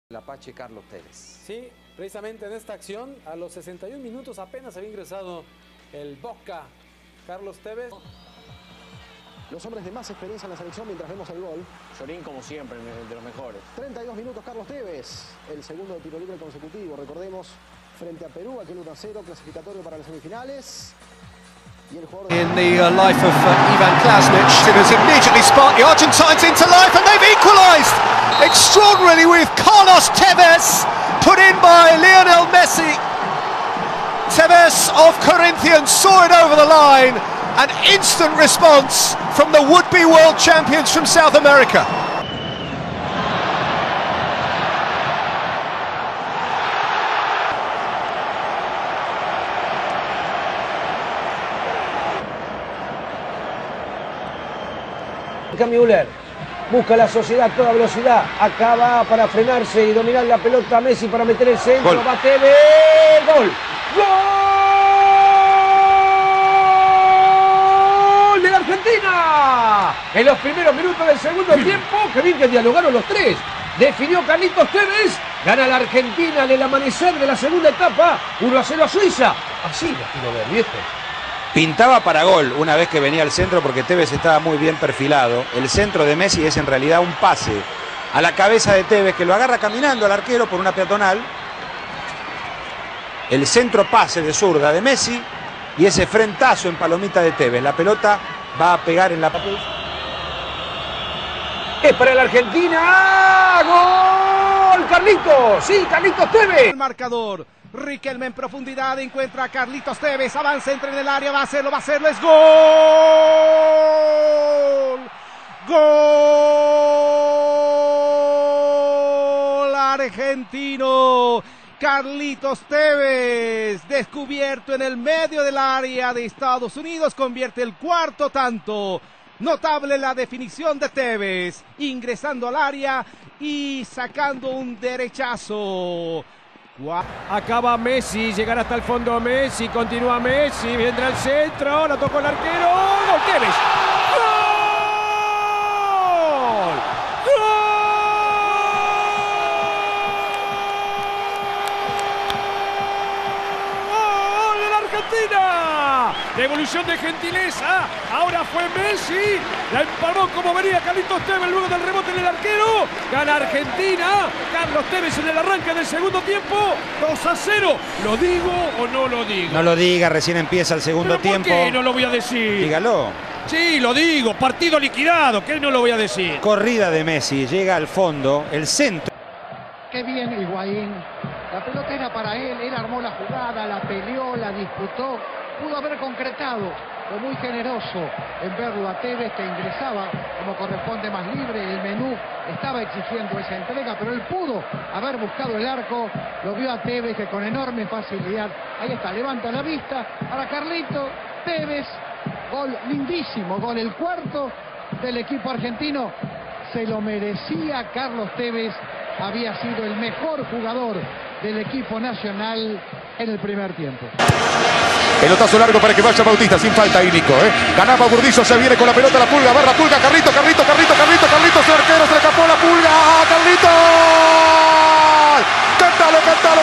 El Apache Carlos Tevez. Sí, precisamente en esta acción, a los 61 minutos apenas había ingresado el Boca Carlos Tevez. Los hombres de más experiencia en la selección mientras vemos el gol. Sorín, como siempre, de los mejores. 32 minutos Carlos Tevez, el segundo tiro libre consecutivo. Recordemos, frente a Perú, aquel 1-0 clasificatorio para las semifinales. Y el jugador in the life of Ivan Klasnic. Simmons immediately sparked the Argentines into life, and they've equalised extraordinarily with Carlos Tevez, put in by Lionel Messi. Tevez of Corinthians saw it over the line. An instant response from the would-be world champions from South America. Müller busca la sociedad a toda velocidad, acaba para frenarse y dominar la pelota Messi para meter el centro, gol. Va Tevez, gol, gol de la Argentina en los primeros minutos del segundo tiempo. Qué bien que dialogaron los tres. Definió Carlitos Tevez, gana la Argentina en el amanecer de la segunda etapa, 1-0 a Suiza. Así la quiero ver, viejo. Pintaba para gol una vez que venía al centro porque Tevez estaba muy bien perfilado. El centro de Messi es en realidad un pase a la cabeza de Tevez que lo agarra caminando al arquero por una peatonal. El centro pase de zurda de Messi y ese frentazo en palomita de Tevez. La pelota va a pegar en la... Es para la Argentina. ¡Gol! ¡Carlitos! Sí, Carlitos Tevez. El marcador. Riquelme en profundidad encuentra a Carlitos Tevez, avanza, entra en el área, va a hacerlo, es gol. Gol argentino. Carlitos Tevez, descubierto en el medio del área de Estados Unidos, convierte el cuarto tanto. Notable la definición de Tevez, ingresando al área y sacando un derechazo. Acaba Messi, llegará hasta el fondo Messi, continúa Messi, vendrá al centro, la tocó el arquero, ¡gol Tevez! ¡Gol! ¡Gol de la Argentina! Devolución de gentileza, ahora fue Messi, la empalmó como venía Carlitos Tevez luego del rebote en el arquero, gana Argentina, Carlos Tevez en el arranque del segundo tiempo, 2-0, ¿lo digo o no lo digo? No lo diga, recién empieza el segundo tiempo. ¿Por qué no lo voy a decir? Dígalo. Sí, lo digo, partido liquidado, ¿qué no lo voy a decir? Corrida de Messi, llega al fondo, el centro. Qué bien Higuaín, la pelota era para él armó la jugada, la peleó, la disputó, pudo haber concretado, fue muy generoso en verlo a Tevez que ingresaba como corresponde más libre, el menú estaba exigiendo esa entrega, pero él pudo haber buscado el arco, lo vio a Tevez que con enorme facilidad, ahí está, levanta la vista para Carlito Tevez, gol lindísimo, gol el cuarto del equipo argentino, se lo merecía Carlos Tevez, había sido el mejor jugador del equipo nacional en el primer tiempo. Pelotazo largo para que vaya Bautista, sin falta ahí Nico, Ganaba Burdizo, se viene con la pelota, la Pulga, barra Pulga, Carlito, su arquero, se le escapó la Pulga, Carlito. Cántalo.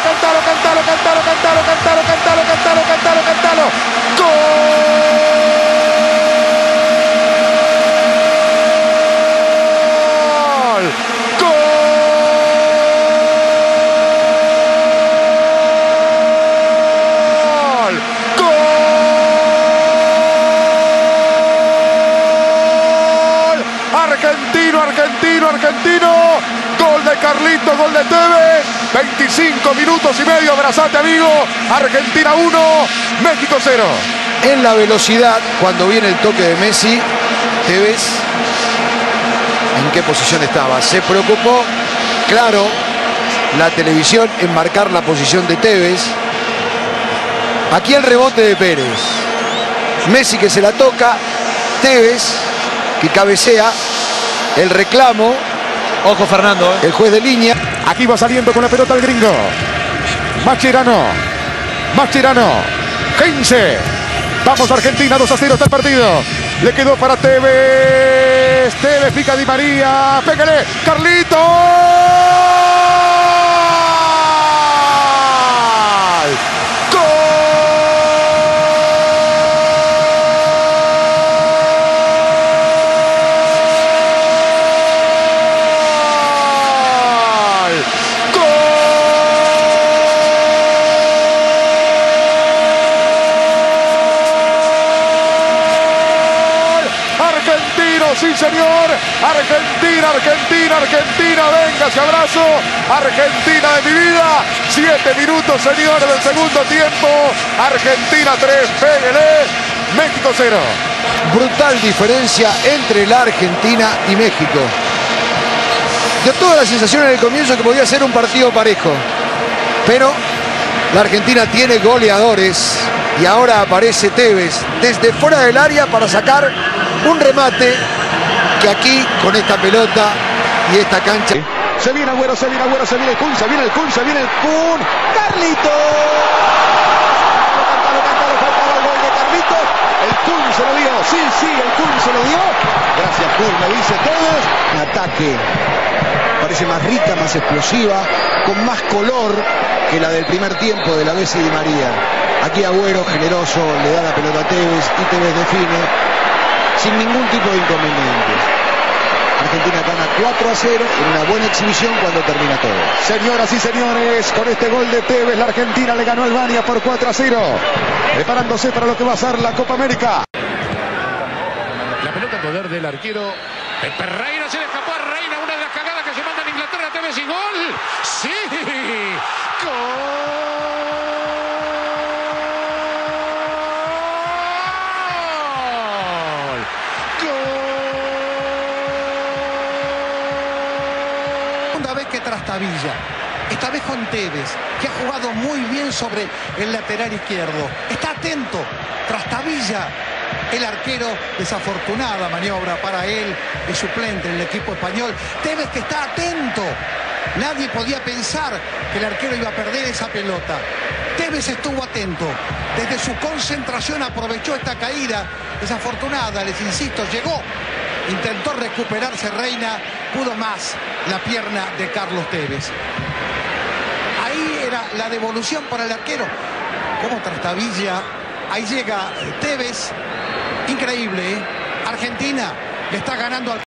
Argentino, gol de Carlitos, gol de Tevez, 25 minutos y medio, abrazate amigo, Argentina 1, México 0. En la velocidad, cuando viene el toque de Messi, Tevez, ¿en qué posición estaba? Se preocupó, claro, la televisión en marcar la posición de Tevez. Aquí el rebote de Pérez, Messi que se la toca, Tevez que cabecea. El reclamo. Ojo Fernando. El juez de línea. Aquí va saliendo con la pelota el gringo. Mascherano. 15. Vamos Argentina, 2-0 está el partido. Le quedó para Tevez. Tevez pica Di María. Pégale. Carlitos. sí señor. Argentina, Argentina, Argentina, venga ese abrazo. Argentina de mi vida. 7 minutos, señores, del segundo tiempo. Argentina 3, pégale. México 0. Brutal diferencia entre la Argentina y México. Dio toda la sensación en el comienzo que podía ser un partido parejo. Pero la Argentina tiene goleadores y ahora aparece Tevez desde fuera del área para sacar un remate que aquí con esta pelota y esta cancha. Se viene Agüero, se viene Agüero, se viene el Kun, se viene el Kun, se viene el Kun. ¡Carlitos! Faltaba el gol de Carlitos. El Kun se lo dio, sí, el Kun se lo dio. Gracias Kun, me dice Tevez. Un ataque parece más rica, más explosiva, con más color que la del primer tiempo de la Bessi Di María. Aquí Agüero, generoso, le da la pelota a Tevez y Tevez define sin ningún tipo de inconveniente. Argentina gana 4-0 en una buena exhibición cuando termina todo. Señoras y señores, con este gol de Tevez, la Argentina le ganó a Albania por 4-0. Preparándose para lo que va a ser la Copa América. La pelota en poder del arquero. Pepe Reina se le escapó a Reina, una de las cagadas que se manda en Inglaterra. Tevez y gol. ¡Sí! ¡Gol! Segunda vez que trastabilla, esta vez con Tevez, que ha jugado muy bien sobre el lateral izquierdo. Está atento, trastabilla el arquero, desafortunada maniobra para él, es suplente en el equipo español. Tevez que está atento, nadie podía pensar que el arquero iba a perder esa pelota. Tevez estuvo atento, desde su concentración aprovechó esta caída desafortunada, les insisto, llegó. Intentó recuperarse Reina, pudo más la pierna de Carlos Tevez. Ahí era la devolución para el arquero. Como trastabilla, ahí llega Tevez. Increíble, ¿eh? Argentina le está ganando al...